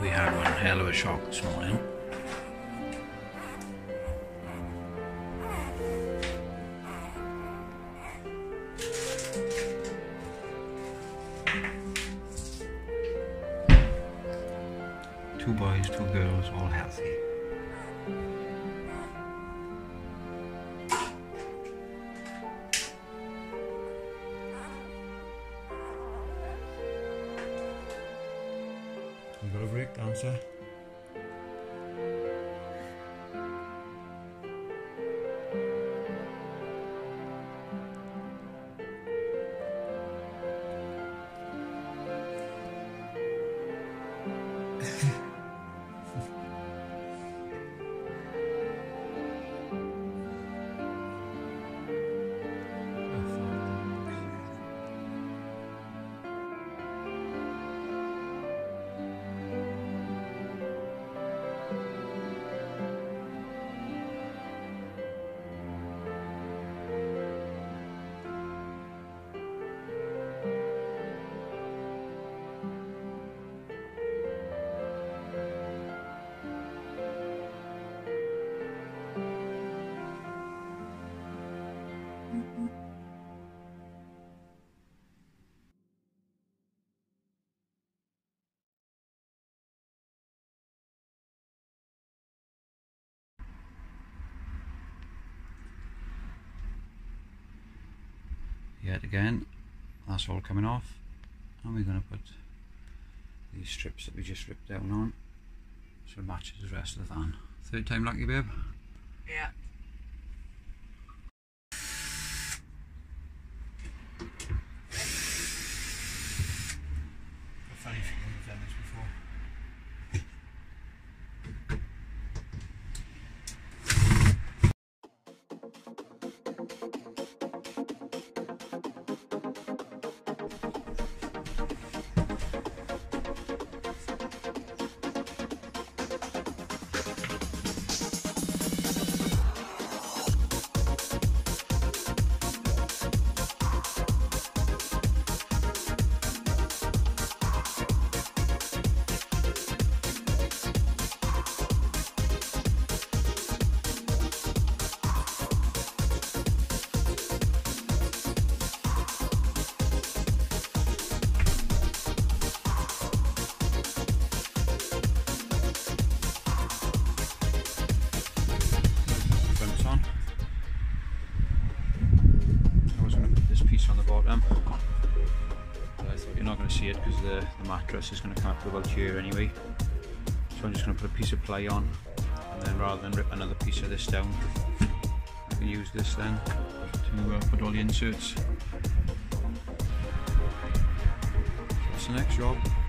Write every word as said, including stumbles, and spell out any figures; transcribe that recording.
We had one hell of a shock this morning. Two boys, two girls, all healthy. You got a breakdown, sir? Yet again, that's all coming off, and we're going to put these strips that we just ripped down on so it matches the rest of the van. Third time lucky, babe? Yeah. A funny feeling we've done this before. On the bottom, but I thought you're not going to see it because the, the mattress is going to come up to about here anyway, so I'm just going to put a piece of ply on, and then rather than rip another piece of this down, I can use this then to uh, put all the inserts. That's the next job.